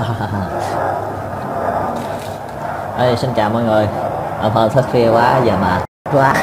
Ê, xin chào mọi người. Hôm thức khuya quá giờ mà quá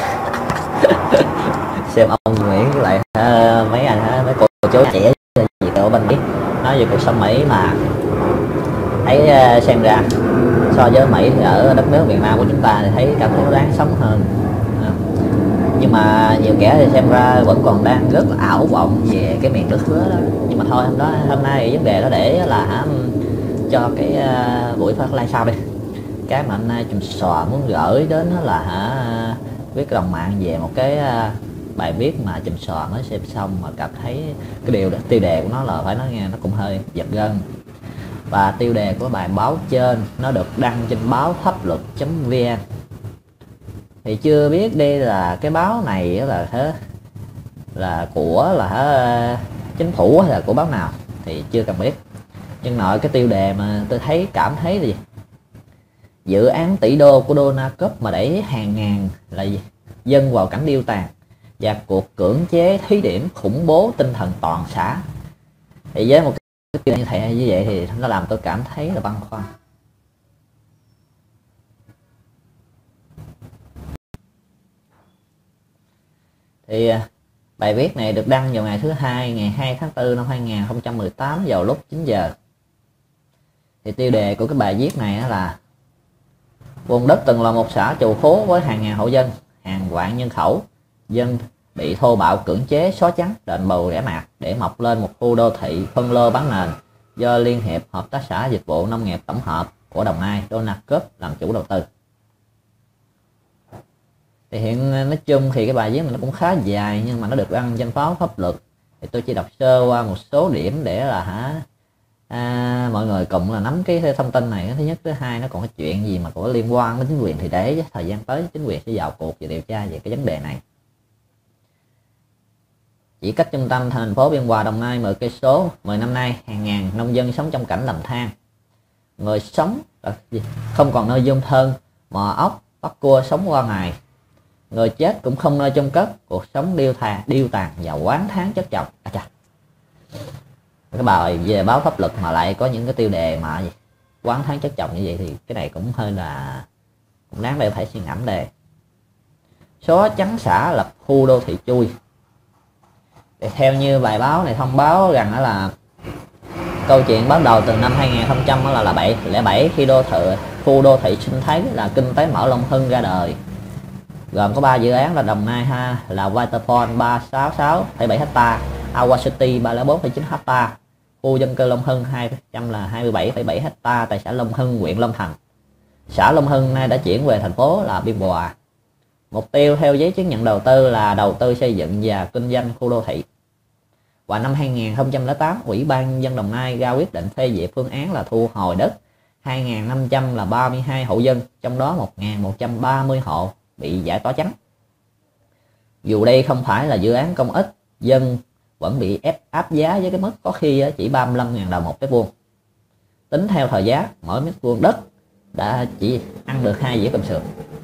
xem ông Nguyễn với lại mấy anh mấy cô chú trẻ gì ở bên Mỹ nói về cuộc sống Mỹ mà thấy xem ra so với Mỹ thì ở đất nước Việt Nam của chúng ta thì thấy cảm thấy đáng sống hơn. Nhưng mà nhiều kẻ thì xem ra vẫn còn đang rất là ảo vọng về cái miền đất hứa đó. Nhưng mà thôi hôm nay vấn đề đó để là cho cái buổi phát live sau đi. Cái mà hôm nay Chùm Sò muốn gửi đến đó là viết đồng mạng về một cái bài viết mà Chùm Sò mới xem xong mà cảm thấy cái tiêu đề của nó là phải nói nghe nó cũng hơi giật gân. Và tiêu đề của bài báo trên nó được đăng trên báo pháp luật.vn. Thì chưa biết đây là cái báo này là của chính phủ hay là của báo nào thì chưa cần biết. Nhưng nội cái tiêu đề mà tôi cảm thấy là gì? Dự án tỷ đô của Donald Trump mà đẩy hàng ngàn là gì? Dân vào cảnh điêu tàn và cuộc cưỡng chế thí điểm khủng bố tinh thần toàn xã. Thì với một cái tiêu đề như vậy thì nó làm tôi cảm thấy là băn khoăn. Thì bài viết này được đăng vào ngày thứ Hai, ngày 2 tháng 4 năm 2018 vào lúc 9 giờ. Thì tiêu đề của cái bài viết này là vùng đất từng là một xã trù phú với hàng ngàn hộ dân, hàng vạn nhân khẩu, dân bị thô bạo cưỡng chế xóa trắng đền bù rẽ mạt để mọc lên một khu đô thị phân lô bán nền do Liên hiệp Hợp tác xã Dịch vụ Nông nghiệp Tổng hợp của Đồng Nai Donald Trump làm chủ đầu tư. Thì hiện nói chung thì cái bài viết này nó cũng khá dài nhưng mà nó được đăng trên báo pháp luật. Thì tôi chỉ đọc sơ qua một số điểm để là mọi người cùng là nắm cái thông tin này. Thứ nhất, thứ hai, nó còn cái chuyện gì mà có liên quan đến chính quyền thì để thời gian tới chính quyền sẽ vào cuộc và điều tra về cái vấn đề này. Chỉ cách trung tâm thành phố Biên Hòa Đồng Nai 10 cây số, 10 năm nay hàng ngàn nông dân sống trong cảnh lầm than. Người sống không còn nơi dung thân, mò ốc bắt cua sống qua ngày. Người chết cũng không nơi chôn cất, cuộc sống điêu tàn và oán thán chất chồng. Cái bài về báo pháp luật mà lại có những cái tiêu đề mà oán thán chất chồng như vậy thì cái này cũng hơi là cũng đáng để phải suy ngẫm đề. Xóa trắng xã lập khu đô thị chui. Thì theo như bài báo này thông báo rằng đó là câu chuyện bắt đầu từ năm 2000 là 7 khi khu đô thị sinh thái là kinh tế mở Long Hưng ra đời, gồm có 3 dự án là Đồng Nai là Waterfall 366,7 ha, Awa City 304,9 ha, khu dân cư Long Hưng 227,7 ha tại xã Long Hưng, huyện Long Thành. Xã Long Hưng nay đã chuyển về thành phố là Biên Hòa. Mục tiêu theo giấy chứng nhận đầu tư là đầu tư xây dựng và kinh doanh khu đô thị. Và năm 2008, Ủy ban nhân dân Đồng Nai ra quyết định phê duyệt phương án là thu hồi đất 2.532 hộ dân, trong đó 1.130 hộ bị giải tỏa trắng. Dù đây không phải là dự án công ích, dân vẫn bị áp giá với cái mức có khi chỉ 35.000 đồng một mét vuông. Tính theo thời giá, mỗi mét vuông đất đã chỉ ăn được 2 dĩa cơm sườn.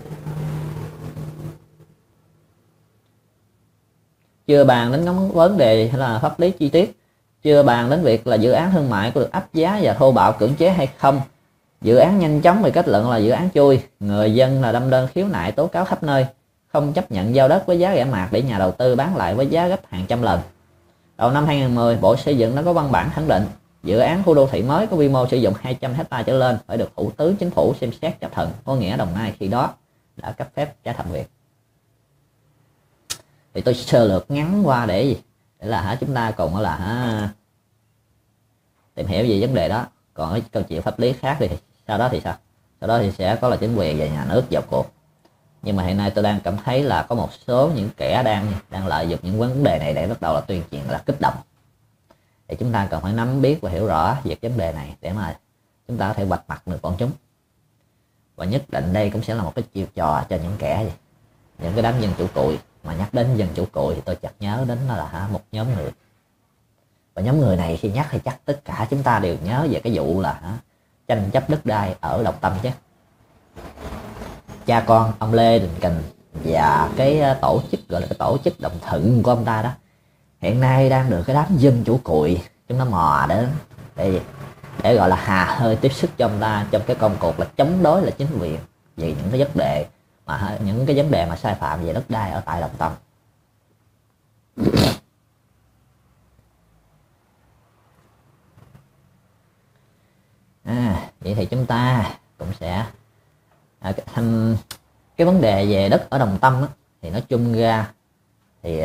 Chưa bàn đến những vấn đề là pháp lý chi tiết, chưa bàn đến việc là dự án thương mại có được áp giá và thô bạo cưỡng chế hay không. Dự án nhanh chóng bị kết luận là dự án chui, người dân là đâm đơn khiếu nại tố cáo khắp nơi, không chấp nhận giao đất với giá rẻ mạt để nhà đầu tư bán lại với giá gấp hàng trăm lần. Đầu năm 2010, Bộ Xây dựng đã có văn bản khẳng định dự án khu đô thị mới có quy mô sử dụng 200 ha trở lên phải được Thủ tướng Chính phủ xem xét chấp thuận, có nghĩa Đồng Nai khi đó đã cấp phép trả thẩm quyền. Thì tôi sơ lược ngắn qua để là chúng ta còn là tìm hiểu về vấn đề đó. Còn cái câu chuyện pháp lý khác thì sau đó thì sao? Sau đó thì sẽ có là chính quyền và nhà nước vào cuộc. Nhưng mà hiện nay tôi đang cảm thấy là có một số những kẻ đang lợi dụng những vấn đề này để bắt đầu là tuyên truyền là kích động. Thì chúng ta cần phải nắm biết và hiểu rõ về vấn đề này để mà chúng ta có thể vạch mặt được bọn chúng. Và nhất định đây cũng sẽ là một cái chiêu trò cho những kẻ những cái đám dân chủ cụi. Mà nhắc đến dân chủ cụi thì tôi chợt nhớ đến là một nhóm người. Và nhóm người này khi nhắc thì chắc tất cả chúng ta đều nhớ về cái vụ là tranh chấp đất đai ở Đồng Tâm chứ. Cha con ông Lê Đình Kình và cái tổ chức gọi là cái tổ chức đồng thuận của ông ta đó hiện nay đang được cái đám dân chủ cụi chúng nó mò đến để để gọi là hà hơi tiếp sức cho ông ta trong cái công cuộc là chống đối là chính quyền về những cái vấn đề mà sai phạm về đất đai ở tại Đồng Tâm. Vậy thì chúng ta cũng sẽ cái vấn đề về đất ở Đồng Tâm á, thì nói chung ra thì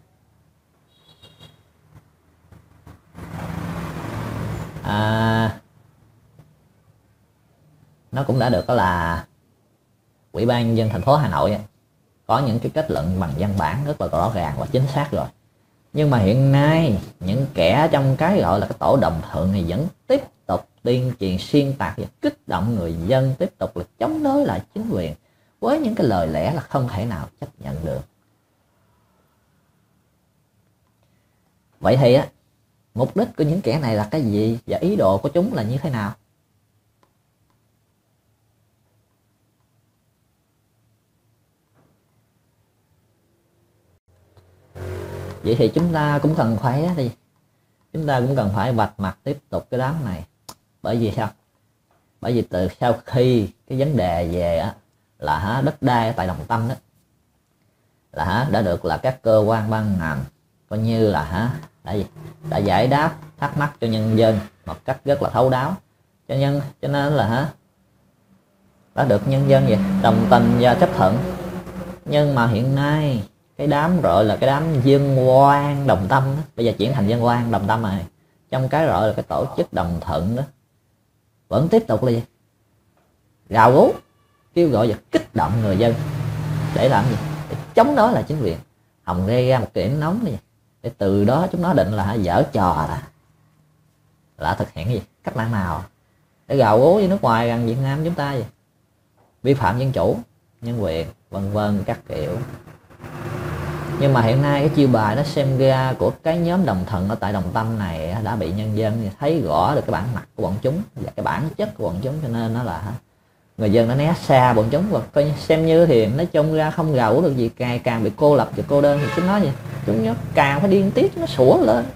nó cũng đã được đó là Ủy ban nhân dân thành phố Hà Nội có những cái kết luận bằng văn bản rất là rõ ràng và chính xác rồi. Nhưng mà hiện nay những kẻ trong cái gọi là cái tổ đồng thuận này vẫn tiếp tục tuyên truyền xuyên tạc và kích động người dân tiếp tục là chống đối lại chính quyền với những cái lời lẽ là không thể nào chấp nhận được. Vậy thì mục đích của những kẻ này là cái gì và ý đồ của chúng là như thế nào? Vậy thì chúng ta cũng cần phải vạch mặt tiếp tục cái đám này. Bởi vì sao? Bởi vì từ sau khi cái vấn đề về là đất đai ở tại Đồng Tâm đó là đã được là các cơ quan ban ngành coi như là đã giải đáp thắc mắc cho nhân dân một cách rất là thấu đáo, cho nên là đã được nhân dân đồng tình và chấp thuận. Nhưng mà hiện nay cái đám gọi là cái đám dân oan Đồng Tâm đó, bây giờ chuyển thành dân oan Đồng Tâm rồi, trong cái gọi là cái tổ chức đồng thuận đó vẫn tiếp tục là gì? Gào rú kêu gọi và kích động người dân để làm gì? Để chống đối lại chính quyền. Hồng gây ra một điểm nóng này, để từ đó chúng nó định là dở trò là thực hiện cái gì? Cách mạng nào để gào rú với nước ngoài rằng Việt Nam chúng ta gì? Vi phạm dân chủ, nhân quyền, vân vân các kiểu. Nhưng mà hiện nay cái chiêu bài nó xem ra của cái nhóm đồng thuận ở tại Đồng Tâm này đã bị nhân dân thấy rõ được cái bản mặt của bọn chúng và cái bản chất của bọn chúng, cho nên nó là người dân nó né xa bọn chúng và coi xem như thì nói chung ra không gào được gì, càng bị cô lập và cô đơn thì chúng nó gì? Chúng nó càng phải điên tiết, nó sủa lên.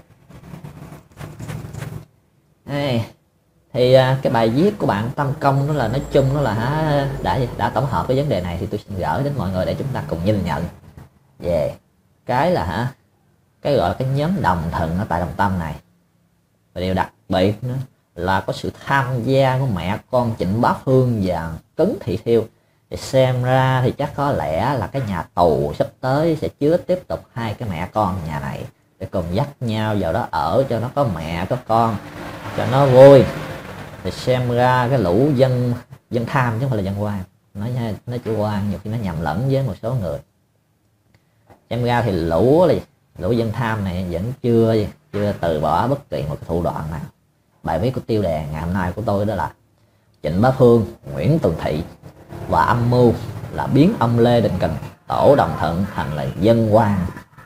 Thì cái bài viết của bạn Tâm Công đó là nói chung nó là đã tổng hợp cái vấn đề này, thì tôi xin gửi đến mọi người để chúng ta cùng nhìn nhận về cái là cái gọi là cái nhóm đồng thuận ở tại Đồng Tâm này. Và điều đặc biệt nữa là có sự tham gia của mẹ con Trịnh Bá Phương và Cấn Thị Thiêu. Thì xem ra thì chắc có lẽ là cái nhà tù sắp tới sẽ chứa tiếp tục hai cái mẹ con nhà này để cùng dắt nhau vào đó ở cho nó có mẹ có con cho nó vui. Thì xem ra cái lũ dân tham chứ không phải là dân oan, nói chữ oan nhiều khi nó nhầm lẫn với một số người. Xem ra thì lũ dân tham này vẫn chưa từ bỏ bất kỳ một cái thủ đoạn nào. Bài viết của tiêu đề ngày hôm nay của tôi đó là Trịnh Bá Phương, Nguyễn Tường Thị và âm mưu là biến ông Lê Đình Kình, tổ đồng thuận thành là dân oan.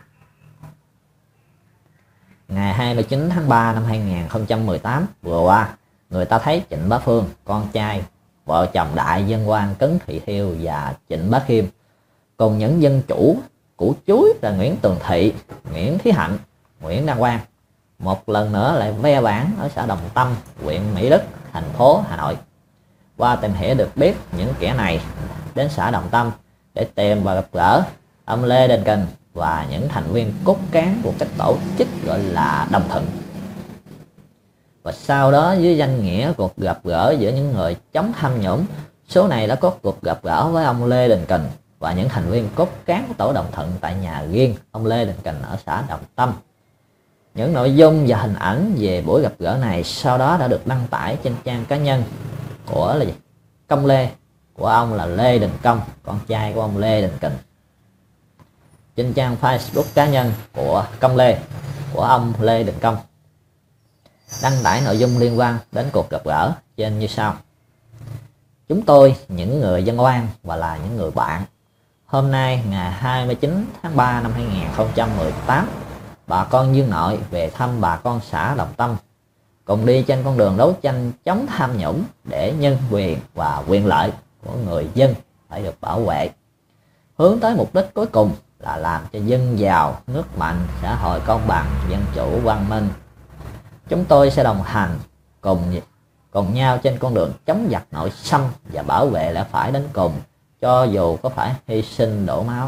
Ngày 29 tháng 3 năm 2018 vừa qua, người ta thấy Trịnh Bá Phương, con trai vợ chồng đại dân oan Cấn Thị Thiêu và Trịnh Bá Khiêm cùng những dân chủ của chuối là Nguyễn Tường Thị, Nguyễn Thí Hạnh, Nguyễn Đăng Quang một lần nữa lại ve vãn ở xã Đồng Tâm, huyện Mỹ Đức, thành phố Hà Nội. Qua tìm hiểu được biết những kẻ này đến xã Đồng Tâm để tìm và gặp gỡ ông Lê Đình Kình và những thành viên cốt cán của các tổ chức gọi là đồng thuận. Và sau đó dưới danh nghĩa cuộc gặp gỡ giữa những người chống tham nhũng, số này đã có cuộc gặp gỡ với ông Lê Đình Kình và những thành viên cốt cán của tổ đồng thuận tại nhà riêng ông Lê Đình Kình ở xã Đồng Tâm. Những nội dung và hình ảnh về buổi gặp gỡ này sau đó đã được đăng tải trên trang cá nhân của Công Lê, của ông là Lê Đình Công, con trai của ông Lê Đình Kình. Trên trang Facebook cá nhân của Công Lê, của ông Lê Đình Công, đăng tải nội dung liên quan đến cuộc gặp gỡ trên như sau: chúng tôi, những người dân oan và là những người bạn, hôm nay ngày 29 tháng 3 năm 2018, bà con Dương Nội về thăm bà con xã Đồng Tâm, cùng đi trên con đường đấu tranh chống tham nhũng để nhân quyền và quyền lợi của người dân phải được bảo vệ, hướng tới mục đích cuối cùng là làm cho dân giàu, nước mạnh, xã hội công bằng, dân chủ, văn minh. Chúng tôi sẽ đồng hành cùng cùng nhau trên con đường chống giặc nội xâm và bảo vệ lẽ phải đến cùng, cho dù có phải hy sinh đổ máu.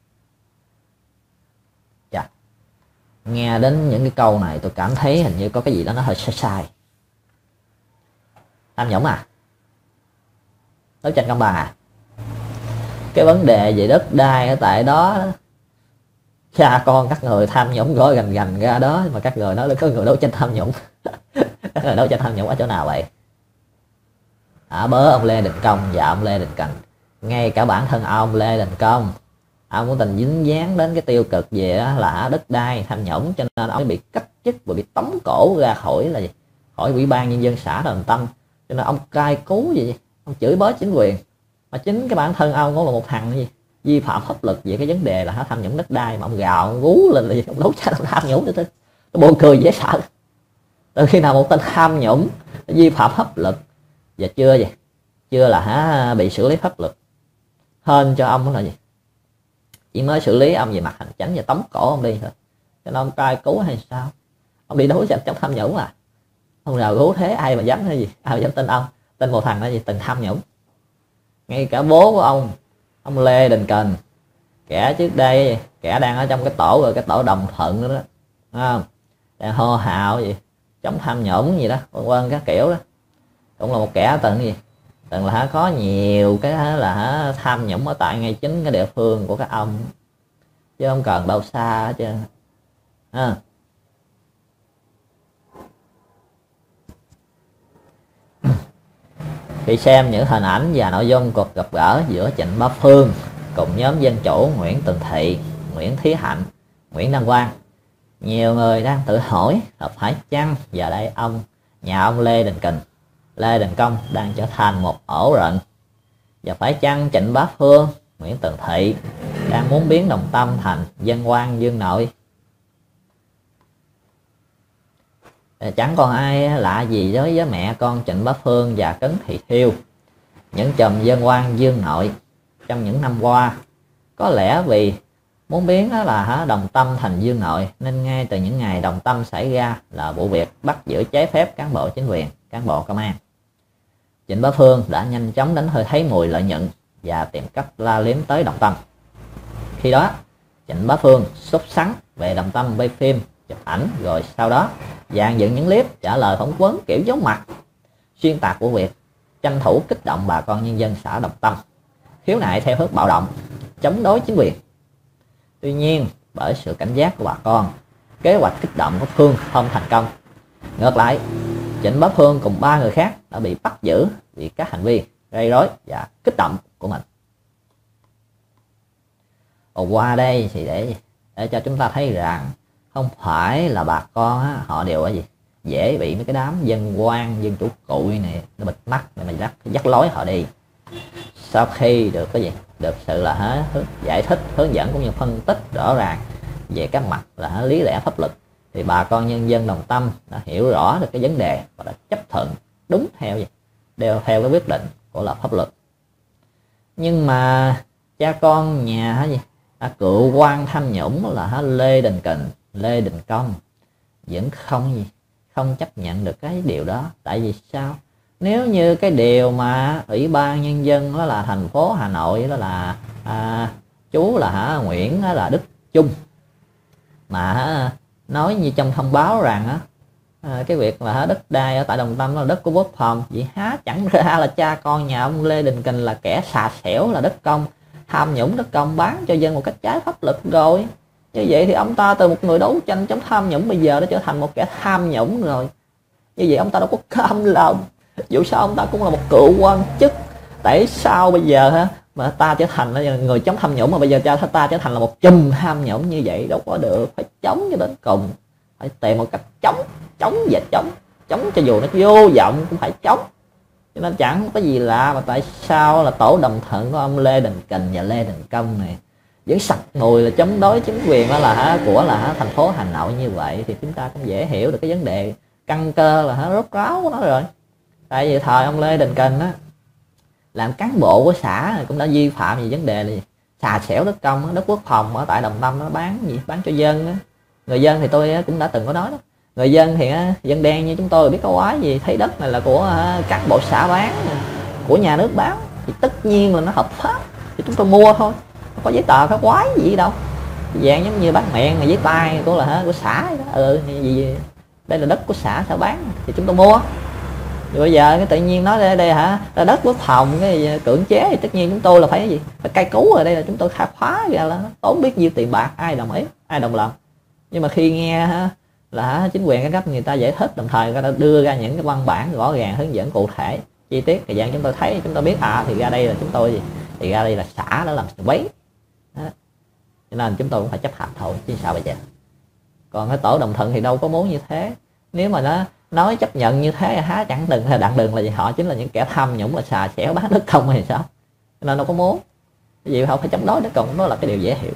Chà, nghe đến những cái câu này tôi cảm thấy hình như có cái gì đó nó hơi sai sai. Tham nhũng à? Đấu tranh công bằng à? Cái vấn đề về đất đai ở tại đó, cha con các người tham nhũng gói gành gành ra đó, mà các người nói là có người đấu tranh tham nhũng. Các người đấu tranh tham nhũng ở chỗ nào vậy? Bớ ông Lê Đình Công và ông Lê Đình Kình, ngay cả bản thân ông Lê Đình Công, ông cũng từng dính dáng đến cái tiêu cực về là đất đai tham nhũng, cho nên ông bị cách chức và bị tống cổ ra khỏi là gì, khỏi ủy ban nhân dân xã Đồng Tâm, cho nên ông cai cú gì, ông chửi bới chính quyền. Mà chính cái bản thân ông cũng là một thằng gì vi phạm pháp luật về cái vấn đề là tham nhũng đất đai, mà ông gào ông rú lên là gì, ông đấu tranh tham nhũng nữa. Nó buồn cười dễ sợ. Từ khi nào một tên tham nhũng vi phạm pháp luật và chưa là bị xử lý pháp luật, hên cho ông là gì, chỉ mới xử lý ông về mặt hành chính và tống cổ ông đi thôi, cho nên ông cai cứu hay sao? Ông đi đấu tranh chống tham nhũng à? Ông nào rú thế, ai mà dám hay gì, ai mà dám tin ông, tin một thằng là gì từng tham nhũng. Ngay cả bố của ông Lê Đình Kình, kẻ trước đây kẻ đang ở trong cái tổ, rồi cái tổ Đồng Thuận nữa đó, đang hô hào gì chống tham nhũng gì đó, vân các kiểu đó, cũng là một kẻ từng là có nhiều cái là tham nhũng ở tại ngay chính cái địa phương của các ông, chứ không cần đâu xa hết trơn. Khi xem những hình ảnh và nội dung cuộc gặp gỡ giữa Trịnh Bá Phương cùng nhóm Dân Chủ Nguyễn Tường Thị, Nguyễn Thí Hạnh, Nguyễn Đăng Quang, nhiều người đang tự hỏi là phải chăng giờ đây nhà ông Lê Đình Kình, Lê Đình Công đang trở thành một ổ rận, và phải chăng Trịnh Bá Phương, Nguyễn Tường Thị đang muốn biến Đồng Tâm thành dân quan dương nội. Chẳng còn ai lạ gì đối với mẹ con Trịnh Bá Phương và Cấn Thị Thiêu, những chùm dân quan dương nội trong những năm qua. Có lẽ vì muốn biến đó là Đồng Tâm thành dương nội, nên ngay từ những ngày Đồng Tâm xảy ra là vụ việc bắt giữ trái phép cán bộ chính quyền, cán bộ công an, Trịnh Bá Phương đã nhanh chóng đánh hơi thấy mùi lợi nhuận và tìm cách la liếm tới Đồng Tâm. Khi đó Trịnh Bá Phương sốt sắng về Đồng Tâm quay phim, chụp ảnh, rồi sau đó dàn dựng những clip trả lời phỏng vấn kiểu giấu mặt, xuyên tạc vụ việc, tranh thủ kích động bà con nhân dân xã Đồng Tâm khiếu nại theo hướng bạo động, chống đối chính quyền. Tuy nhiên bởi sự cảnh giác của bà con, kế hoạch kích động của Phương không thành công. Ngược lại, Trịnh Bá Phương cùng 3 người khác đã bị bắt giữ vì các hành vi gây rối và kích động của mình. Qua đây thì để cho chúng ta thấy rằng không phải là bà con họ đều dễ bị mấy cái đám dân quan, dân chủ cụi này nó bịt mắt để mà dắt lối họ đi. Sau khi được được sự là giải thích, hướng dẫn cũng như phân tích rõ ràng về các mặt là lý lẽ pháp luật, thì bà con nhân dân Đồng Tâm đã hiểu rõ được cái vấn đề và đã chấp thuận đúng theo cái quyết định của là pháp luật. Nhưng mà cha con nhà cựu quan tham nhũng là Lê Đình Kình, Lê Đình Công vẫn không chấp nhận được cái điều đó. Tại vì sao? Nếu như cái điều mà Ủy ban Nhân dân đó là thành phố Hà Nội đó là chú là Nguyễn là Đức Chung mà nói như trong thông báo rằng cái việc là đất đai ở tại Đồng Tâm là đất của quốc phòng, vậy chẳng ra là cha con nhà ông Lê Đình Kình là kẻ xà xẻo, là đất công, tham nhũng đất công bán cho dân một cách trái pháp luật rồi. Như vậy thì ông ta từ một người đấu tranh chống tham nhũng bây giờ đã trở thành một kẻ tham nhũng rồi. Như vậy ông ta đâu có cam lòng. Dù sao ông ta cũng là một cựu quan chức, tại sao bây giờ mà ta trở thành người chống tham nhũng, mà bây giờ ta trở thành là một chùm tham nhũng như vậy? Đâu có được, phải chống cho đến cùng, phải tìm một cách chống cho dù nó vô vọng cũng phải chống. Cho nên chẳng có gì lạ mà tại sao là tổ Đồng Thuận của ông Lê Đình Kình và Lê Đình Công này vẫn sặc mùi là chống đối chính quyền đó của thành phố Hà Nội như vậy. Thì chúng ta cũng dễ hiểu được cái vấn đề căn cơ là rốt ráo của nó rồi. Tại vì thời ông Lê Đình Kình làm cán bộ của xã cũng đã vi phạm về vấn đề là xà xẻo đất công, đất quốc phòng ở tại Đồng Tâm nó bán cho dân đó. Người dân thì tôi cũng đã từng có nói đó, Người dân thì dân đen như chúng tôi biết có quái gì, thấy đất này là của các bộ xã bán, của nhà nước bán thì tất nhiên là nó hợp pháp thì chúng tôi mua thôi, không có giấy tờ phải quái gì đâu. Dạng giống như bác mẹ mà giấy tay của là của xã gì đây là đất của xã bán thì chúng tôi mua. Rồi bây giờ cái tự nhiên nói đây là đất quốc phòng cái cưỡng chế thì tất nhiên chúng tôi là phải cái gì, phải cai cứu. Ở đây là chúng tôi khai khóa ra là nó tốn biết nhiêu tiền bạc, ai đồng ý, ai đồng lòng. Nhưng mà khi nghe là chính quyền các cấp người ta giải thích, đồng thời người ta đưa ra những cái văn bản rõ ràng hướng dẫn cụ thể chi tiết, thì dạng chúng tôi thấy, chúng tôi biết thì ra đây là chúng tôi gì, thì ra đây là xã đã làm quấy đó. Cho nên chúng tôi cũng phải chấp hành thôi chứ sao bây giờ. Còn cái tổ đồng thuận thì đâu có muốn như thế. Nếu mà nó nói chấp nhận như thế chẳng đừng hay đặng đừng là gì, họ chính là những kẻ tham nhũng, là xà xẻo bán đất công hay sao. Cho nên đâu có muốn. Cái gì không phải chống đối đất công, đó là cái điều dễ hiểu.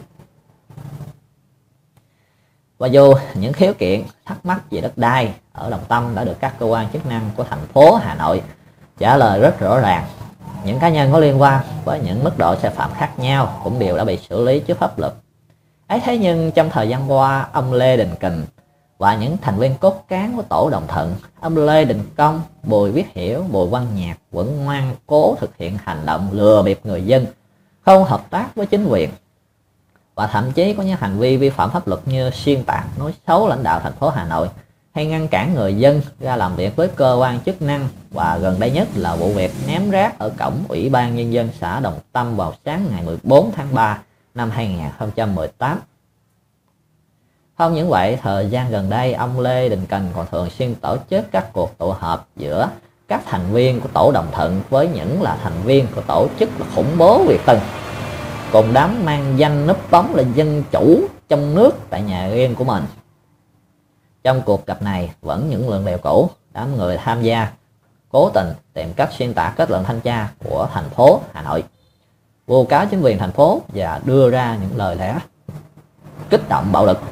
Và dù những khiếu kiện thắc mắc về đất đai ở Đồng Tâm đã được các cơ quan chức năng của thành phố Hà Nội trả lời rất rõ ràng, những cá nhân có liên quan với những mức độ sai phạm khác nhau cũng đều đã bị xử lý trước pháp luật. Ấy thế nhưng trong thời gian qua, ông Lê Đình Kình và những thành viên cốt cán của tổ đồng thuận, ông Lê Đình Công, Bùi Viết Hiểu, Bùi Văn Nhạc vẫn ngoan cố thực hiện hành động lừa bịp người dân, không hợp tác với chính quyền, và thậm chí có những hành vi vi phạm pháp luật như xuyên tạc, nói xấu lãnh đạo thành phố Hà Nội, hay ngăn cản người dân ra làm việc với cơ quan chức năng. Và gần đây nhất là vụ việc ném rác ở cổng Ủy ban Nhân dân xã Đồng Tâm vào sáng ngày 14 tháng 3 năm 2018. Không những vậy, thời gian gần đây, ông Lê Đình Kình còn thường xuyên tổ chức các cuộc tụ họp giữa các thành viên của tổ đồng thuận với những là thành viên của tổ chức khủng bố Việt Tân, cùng đám mang danh núp bóng là dân chủ trong nước tại nhà riêng của mình. Trong cuộc gặp này, vẫn những luận điệu cũ, đám người tham gia cố tình tìm cách xuyên tạc kết luận thanh tra của thành phố Hà Nội, vu cáo chính quyền thành phố và đưa ra những lời lẽ kích động bạo lực.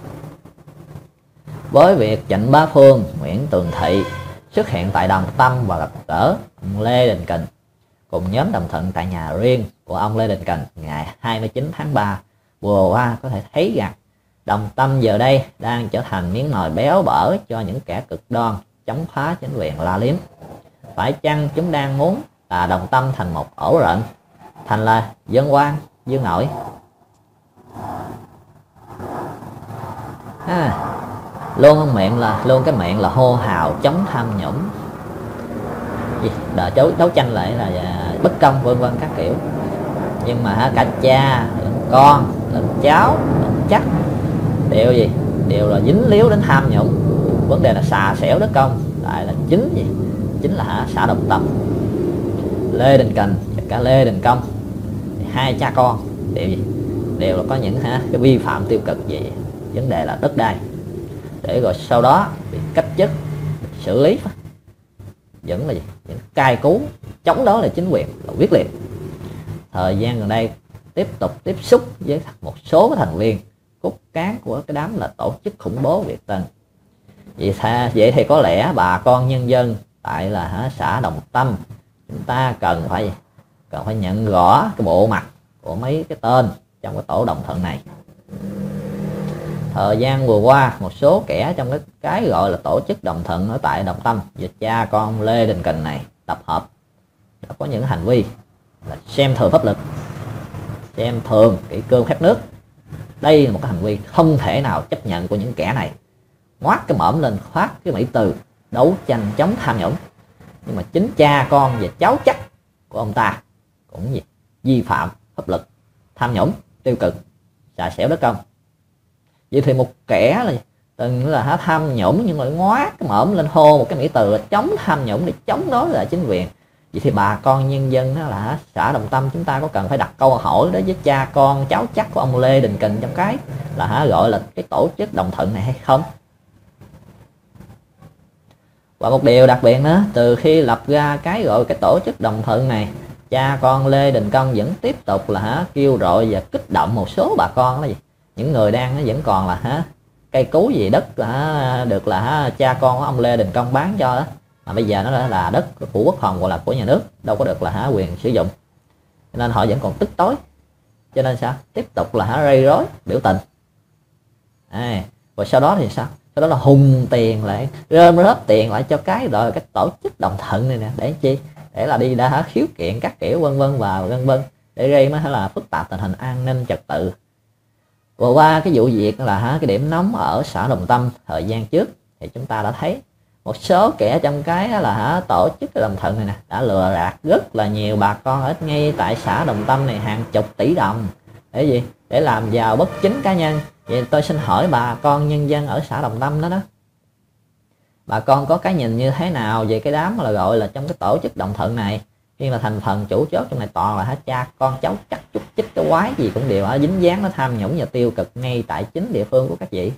Với việc Trịnh Bá Phương, Nguyễn Tường Thị xuất hiện tại Đồng Tâm và gặp gỡ ông Lê Đình Kình cùng nhóm đồng thuận tại nhà riêng của ông Lê Đình Kình ngày 29 tháng 3 vừa qua, có thể thấy rằng Đồng Tâm giờ đây đang trở thành miếng mồi béo bở cho những kẻ cực đoan chống phá chính quyền la liếm. Phải chăng chúng đang muốn Đồng Tâm thành một ổ rận, thành là dân oan, dương nội? Luôn cái miệng là hô hào chống tham nhũng, đợi đấu tranh lại là bất công vân vân các kiểu. Nhưng mà cả cha lẫn con lẫn cháu lẫn chắc đều là dính líu đến tham nhũng. Vấn đề là xà xẻo đất công lại là chính là xã Đồng Tâm. Lê Đình Kình và cả Lê Đình Công, hai cha con đều là có những cái vi phạm tiêu cực về vấn đề là đất đai, để rồi sau đó bị cách chức, bị xử lý, vẫn là những cai cú chống đó là chính quyền là quyết liệt. Thời gian gần đây tiếp tục tiếp xúc với một số thành viên cốt cán của cái đám là tổ chức khủng bố Việt Tân. Vậy thì có lẽ bà con nhân dân tại là xã Đồng Tâm, chúng ta cần phải nhận rõ cái bộ mặt của mấy cái tên trong cái tổ đồng thuận này. Thời gian vừa qua, một số kẻ trong cái gọi là tổ chức đồng thuận ở tại Đồng Tâm và cha con Lê Đình Kình này tập hợp đã có những hành vi là xem thường pháp luật, xem thường kỷ cương phép nước. Đây là một cái hành vi không thể nào chấp nhận của những kẻ này. Ngoác cái mõm lên khoác cái mỹ từ đấu tranh chống tham nhũng, nhưng mà chính cha con và cháu chắc của ông ta cũng vi phạm pháp luật, tham nhũng, tiêu cực, xà xẻo đất công. Vậy thì một kẻ là từng là tham nhũng nhưng lại ngoác cái mõm lên hô một cái mỹ từ là chống tham nhũng để chống đối lại chính quyền. Vậy thì bà con nhân dân đó là xã Đồng Tâm, chúng ta có cần phải đặt câu hỏi đối với cha con cháu chắc của ông Lê Đình Kình trong cái là gọi là cái tổ chức đồng thuận này hay không? Và một điều đặc biệt nữa, từ khi lập ra cái gọi cái tổ chức đồng thuận này, cha con Lê Đình Công vẫn tiếp tục là kêu gọi và kích động một số bà con đó những người đang vẫn còn là cây cú gì đất được là cha con của ông Lê Đình Công bán cho đó, mà bây giờ nó là đất của quốc phòng, gọi là của nhà nước, đâu có được là quyền sử dụng, cho nên họ vẫn còn tức tối. Cho nên sao tiếp tục là gây rối biểu tình. Rồi sau đó thì sao sau đó là hùng tiền lại, rơm rớp tiền lại cho cái rồi cái tổ chức đồng thuận này nè, để chi? Để là đi đã khiếu kiện các kiểu vân vân và vân vân, để gây mới là phức tạp tình hình an ninh trật tự. Vừa qua cái vụ việc là cái điểm nóng ở xã Đồng Tâm thời gian trước thì chúng ta đã thấy một số kẻ trong cái là tổ chức cái đồng thuận này nè đã lừa gạt rất là nhiều bà con ở ngay tại xã Đồng Tâm này hàng chục tỷ đồng. Để gì? Để làm giàu bất chính cá nhân. Vậy tôi xin hỏi bà con nhân dân ở xã Đồng Tâm đó bà con có cái nhìn như thế nào về cái đám là gọi là trong cái tổ chức đồng thuận này, khi mà thành phần chủ chốt trong này toàn là cha con cháu chắc chút chích cái quái gì cũng đều dính dáng nó tham nhũng và tiêu cực ngay tại chính địa phương của các vị.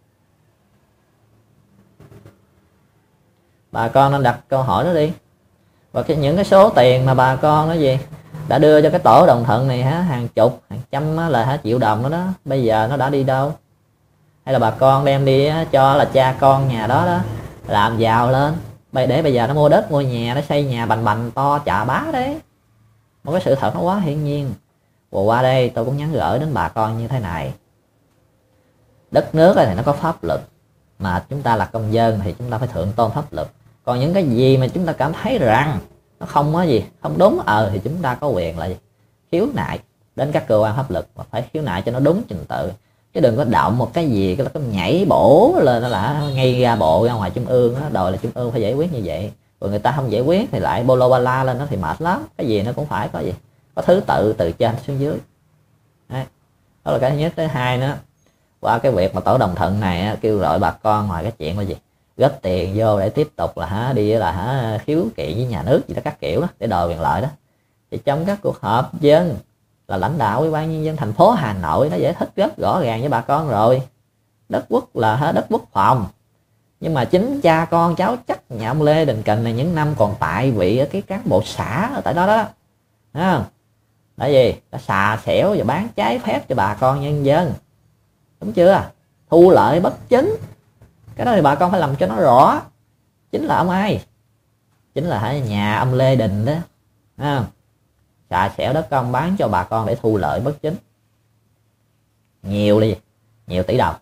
Bà con nên đặt câu hỏi đó đi. Và những cái số tiền mà bà con nó gì đã đưa cho cái tổ đồng thuận này hàng chục hàng trăm là triệu đồng đó, bây giờ nó đã đi đâu? Hay là bà con đem đi cho là cha con nhà đó làm giàu lên để bây giờ nó mua đất mua nhà, nó xây nhà bành bành to chà bá đấy. Một cái sự thật nó quá hiển nhiên. Vừa qua đây tôi cũng nhắn gửi đến bà con như thế này: đất nước thì nó có pháp luật, mà chúng ta là công dân thì chúng ta phải thượng tôn pháp luật. Còn những cái gì mà chúng ta cảm thấy rằng nó không có gì không đúng thì chúng ta có quyền là gì? Khiếu nại đến các cơ quan pháp luật, mà phải khiếu nại cho nó đúng trình tự, chứ đừng có động một cái gì cái nhảy bổ lên nó là ngay ra bộ ra ngoài trung ương đó, đòi là trung ương phải giải quyết như vậy, rồi người ta không giải quyết thì lại bô lô ba la lên nó thì mệt lắm. Cái gì nó cũng phải có gì có thứ tự từ trên xuống dưới. Đấy. Đó là cái thứ nhất. Thứ hai nữa, qua cái việc mà tổ đồng thuận này kêu gọi bà con ngoài cái chuyện là gì góp tiền vô để tiếp tục là đi là khiếu kiện với nhà nước gì đó các kiểu đó để đòi quyền lợi đó, thì trong các cuộc họp dân là lãnh đạo Ủy ban nhân dân thành phố Hà Nội đã giải thích rất rõ ràng với bà con rồi. Đất quốc là đất quốc phòng, nhưng mà chính cha con cháu chắc nhà ông Lê Đình Kình này những năm còn tại vị ở cái cán bộ xã ở tại đó đó, thấy không? Tại vì đã xà xẻo và bán trái phép cho bà con nhân dân, đúng chưa? Thu lợi bất chính. Cái đó thì bà con phải làm cho nó rõ. Chính là ông ai? Chính là nhà ông Lê Đình đó, thấy không? Xà xẻo đất công bán cho bà con để thu lợi bất chính nhiều đi, nhiều tỷ đồng.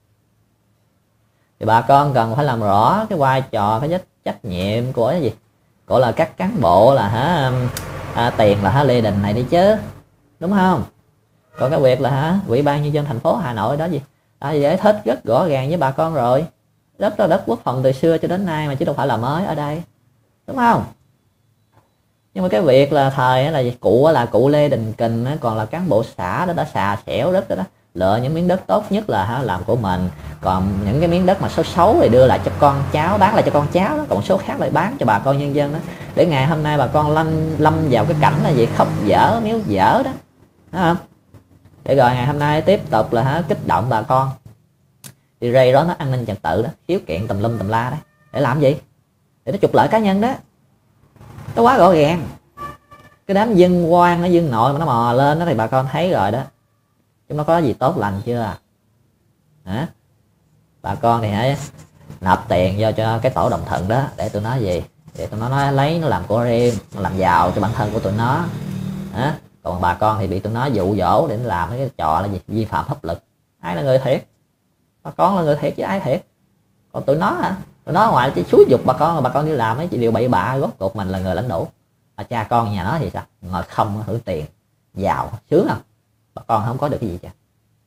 Thì bà con cần phải làm rõ cái vai trò, cái trách nhiệm của cái gì, của là các cán bộ là tiền là Lê Đình này đi chứ, đúng không? Còn cái việc là Ủy ban nhân dân thành phố Hà Nội đó gì giải thích rất rõ ràng với bà con rồi. Đất là đất quốc phòng từ xưa cho đến nay mà chứ đâu phải là mới ở đây, đúng không? Nhưng mà cái việc là thời là cụ Lê Đình Kình còn là cán bộ xã đó đã xà xẻo đất đó, lựa những miếng đất tốt nhất là làm của mình, còn những cái miếng đất mà xấu thì đưa lại cho con cháu, bán lại cho con cháu đó, còn số khác lại bán cho bà con nhân dân đó, để ngày hôm nay bà con lâm vào cái cảnh là gì khóc dở miếu dở đó, đúng không? Để rồi ngày hôm nay tiếp tục là kích động bà con đi rây đó nó an ninh trật tự đó, khiếu kiện tùm lum tùm la đấy, để làm gì? Để nó trục lợi cá nhân đó. Nó quá rõ ràng. Cái đám dân quan nó dân nội mà nó mò lên đó thì bà con thấy rồi đó, chúng nó có gì tốt lành chưa hả? Bà con thì hãy nộp tiền vô cho cái tổ đồng thuận đó để tụi nó gì, để tụi nó lấy nó làm của riêng, nó làm giàu cho bản thân của tụi nó hả? Còn bà con thì bị tụi nó dụ dỗ để nó làm cái trò là gì vi phạm pháp luật. Ai là người thiệt? Bà con là người thiệt chứ ai thiệt? Còn tụi nó hả? Tụi nó ngoài chỉ xúi dục bà con đi làm mấy chị điều bậy bạ, rốt cuộc mình là người lãnh đạo, mà cha con nhà nó thì sao? Ngồi không hưởng tiền giàu sướng không? Bà con không có được cái gì chứ.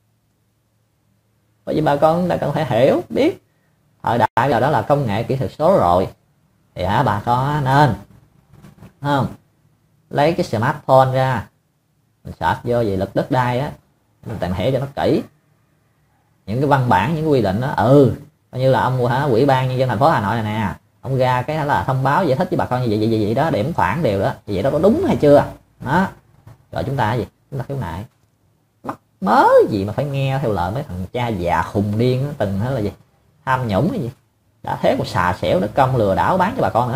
Bởi vì bà con đã cần phải hiểu biết thời đại giờ đó là công nghệ kỹ thuật số rồi, thì bà con nên không lấy cái smartphone ra mình search vô về luật đất đai á, mình tìm hiểu cho nó kỹ những cái văn bản, những cái quy định đó. Coi như là ông Ủy ban nhân dân thành phố Hà Nội này nè, ông ra cái là thông báo giải thích với bà con như vậy đó, điểm khoản đều đó, vậy đó có đúng hay chưa đó. Rồi chúng ta gì, chúng ta khiếu nại. Mắc mớ gì mà phải nghe theo lời mấy thằng cha già khùng điên đó, từng là gì tham nhũng cái gì, đã thế còn xà xẻo đất công lừa đảo bán cho bà con nữa.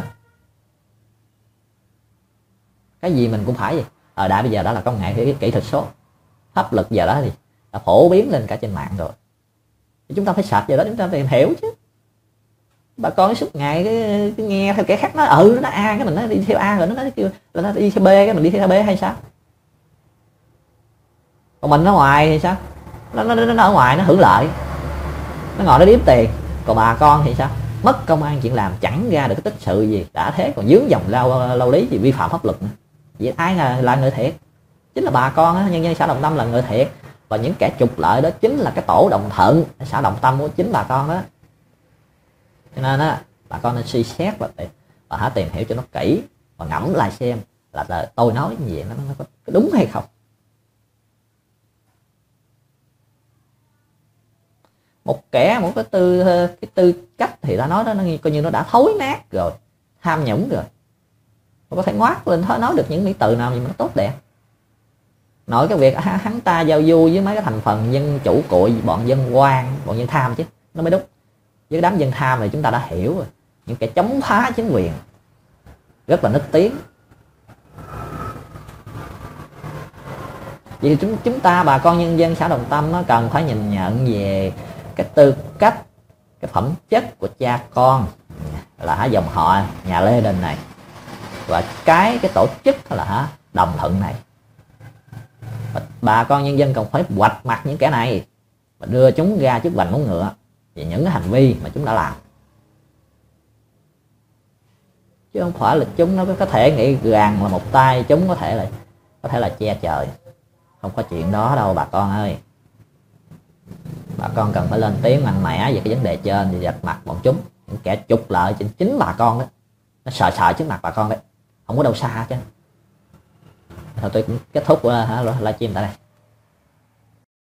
Cái gì mình cũng phải gì ở đại bây giờ đó là công nghệ kỹ thuật số, pháp luật giờ đó thì đã phổ biến lên cả trên mạng rồi, thì chúng ta phải sạch giờ đó, chúng ta phải hiểu chứ. Bà con suốt ngày cái nghe theo kẻ khác nói nó nói A cái mình nói đi theo A, rồi nó nói kêu là nó đi theo B cái mình đi theo B hay sao? Còn mình ở ngoài thì sao? Nó ở ngoài nó hưởng lợi, nó ngồi nó đếm tiền, Còn bà con thì sao? Mất công ăn chuyện làm, chẳng ra được cái tích sự gì, đã thế còn dướng dòng lao lý gì vi phạm pháp luật nữa. Vậy ai là người thiệt? Chính là bà con á, nhân dân xã Đồng Tâm là người thiệt. Và những kẻ trục lợi đó chính là cái tổ đồng thuận xã Đồng Tâm của chính bà con đó. Cho nên á, bà con nên suy xét và hãy tìm hiểu cho nó kỹ và ngẫm lại xem là tôi nói như vậy nó có đúng hay không. Một cái tư cách thì ta nói đó, nó coi như nó đã thối nát rồi, tham nhũng rồi, nó có thể ngoác lên nói được những từ nào gì mà nó tốt đẹp. Nói cái việc hắn ta giao du với mấy cái thành phần dân chủ cội, bọn dân quan, bọn dân tham chứ nó mới đúng. Với đám dân tham này chúng ta đã hiểu rồi, những kẻ chống phá chính quyền rất là nức tiếng. Vì chúng ta bà con nhân dân xã Đồng Tâm nó cần phải nhìn nhận về cái tư cách, cái phẩm chất của cha con là dòng họ nhà Lê Đình này, và cái tổ chức là Đồng Thuận này. Bà con nhân dân cần phải vạch mặt những kẻ này và đưa chúng ra trước vành móng ngựa về những cái hành vi mà chúng đã làm, chứ không phải là chúng nó có thể nghĩ rằng là một tay chúng có thể là che trời. Không có chuyện đó đâu bà con ơi. Bà con cần phải lên tiếng mạnh mẽ về cái vấn đề trên, thì vạch mặt bọn chúng, những kẻ trục lợi chính bà con đó, nó sợ trước mặt bà con đấy, không có đâu xa chứ. Thôi tôi cũng kết thúc livestream tại đây.